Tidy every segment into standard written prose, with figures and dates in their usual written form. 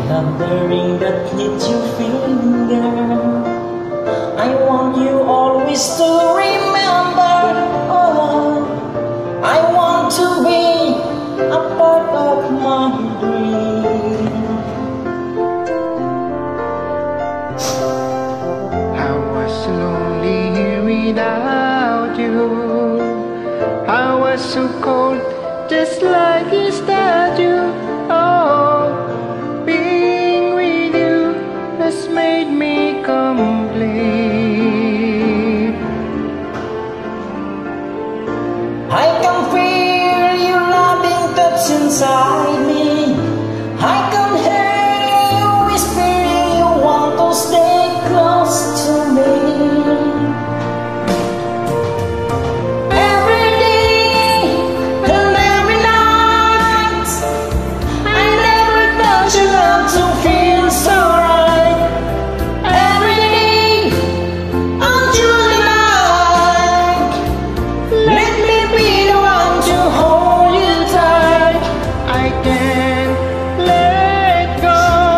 love the ring that needs your finger. I want you always to remember. Oh, I want to be a part of my dream. I was lonely here without you. I was so cold, just like a statue. Oh, being with you has made me complete. I can feel your loving touch inside me. I can hear you whispering you want to stay close to me. Every day and every night, I never thought you love to feel so right. Every day until the night, let me be the one to hold you tight. I can't let go.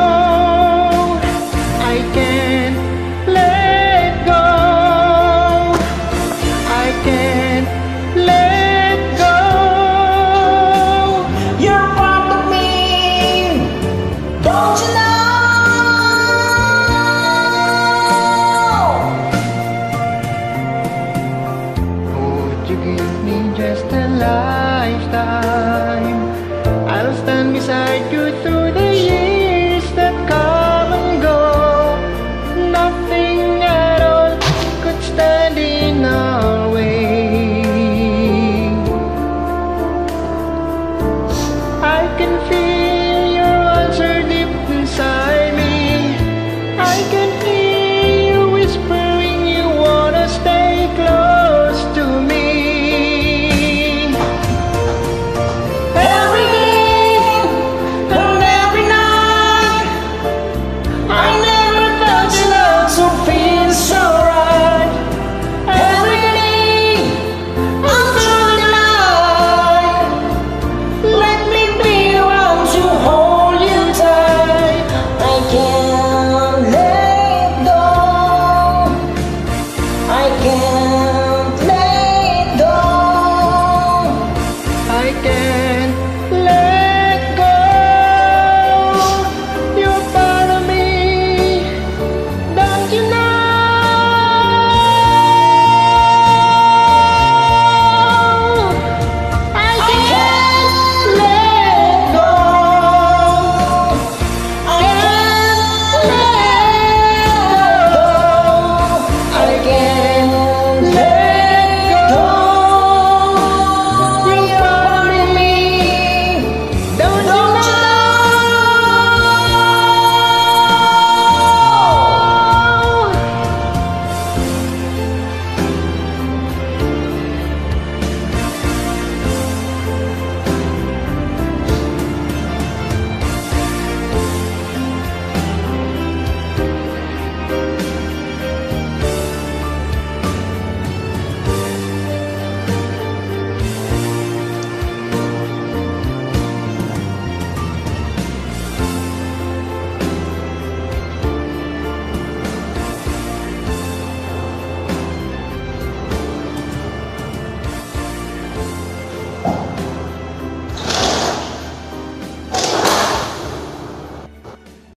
I can't let go. I can't let go. You're part of me, don't you know? Would you give me just a lifetime? I'll stand beside you through the years that come and go. Nothing at all could stand in our way. I can feel